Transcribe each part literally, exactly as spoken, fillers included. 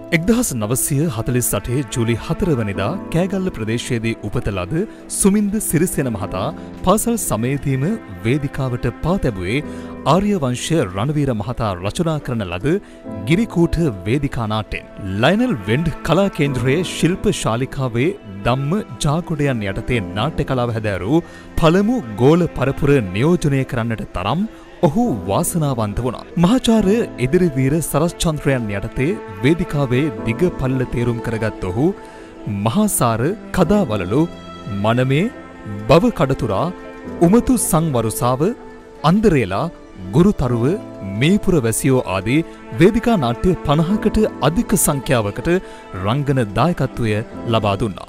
එක්දහස් නවසිය හතළිස් අටේ ජූලි හතර වනිදා කෑගල්ල ප්‍රදේශයේදී උපත ලද සුමින්ද සිරිසේන මහතා පාසල් සමයේදීම වේදිකාවට පා තැබුවේ ආර්යවංශ රණවීර මහතා රචනා කරන ලද ගිරිකූට වේදිකා නාට්‍යයෙන්. ලයනල් වෙන්ඩ් කලා කේන්ද්‍රයේ ශිල්ප ශාලිකාවේ ධම්ම ජාගොඩයන් යටතේ නාට්‍ය කලාව හැදෑරූ පළමු ගෝල පරපුර නියෝජනය කරන්නට තරම් ඔහු වාසනාවන්ත වුණා. මහාචාර්ය ඉදිරිවීර සරස්චන්ද්‍රයන් යටතේ වේදිකාවේ දිග පල්ල තේරුම් කරගත් ඔහු මහාසාර කදාවලලු මනමේ බව කඩතුරා උමතු සංවරුසාව අන්දරේලා ගුරුතරුව මේපුර වැසියෝ ආදී වේදිකා නාට්‍ය පනහකට අධික සංඛ්‍යාවකට රංගන දායකත්වය ලබා දුන්නා.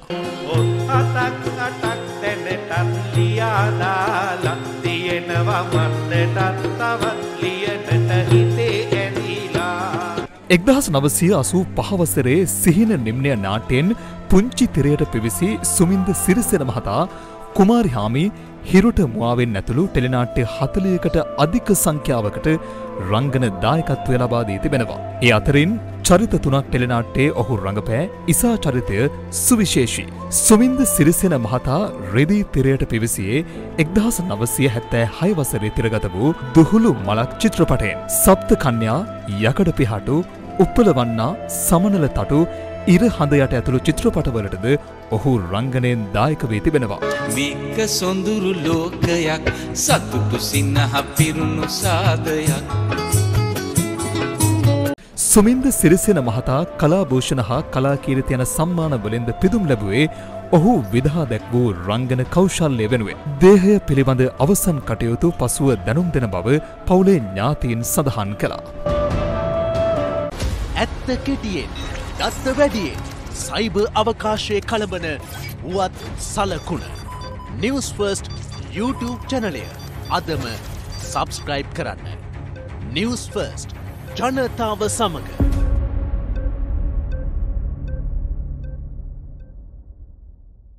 එක්දහස් නවසිය අසූ පහ වසරේ සිහින නිම්නය නාට්‍යයෙන් පුංචි තිරයට පිවිසි සුමින්ද සිරිසේන මහතා කුමාරිහාමි හිරුට මුවාවෙන් ඇතුළු ටෙලිනාට්‍ය හතළිහකට අධික සංඛ්‍යාවකට රංගන දායකත්වය ලබා දී තිබෙනවා. ඒ අතරින් චරිත තුනක් ටෙලිනාට්‍යයේ ඔහු රඟපෑ ඉසා චරිතය සුවිශේෂී. සුමින්ද සිරිසේන මහතා රෙදි තිරයට පිවිසියේ එක්දහස් නවසිය හැත්තෑ හය වසරේ තිරගත වූ දුහුළු මලක් චිත්‍රපටයෙන්. සප්ත කන්‍යා, යකඩ පිහාටු, උප්පලවන්නා, සමනල තටු, ඉර හඳ යට ඇතුළු චිත්‍රපටවලටද ඔහු රංගනයෙන් දායක වී තිබෙනවා. මේක සොඳුරු ලෝකයක් සතුටු සිනහ පිරුණු සාදයක්. සුමින්ද සිරිසේන මහතා කලාභූෂණ හා කලාකීර්ති යන සම්මාන වලින්ද පිදුම් ලැබුවේ ඔහු විදහා දැක් වූ රංගන කෞශල්‍ය වෙනුවෙන්. දේහය පිළිබඳ අවසන් කටයුතු පසුව දැනුම් දෙන බව පවුලේ ඥාතීන් සඳහන් කළා. ඇත්ත කෙටියෙන් දත්ත වැඩියෙන් සයිබර් අවකාශයේ කළඹන වුවත් සලකුණ Newsfirst YouTube චැනලය අදම සබස්ක්‍රයිබ් කරන්න. Newsfirst ජනතාව සමග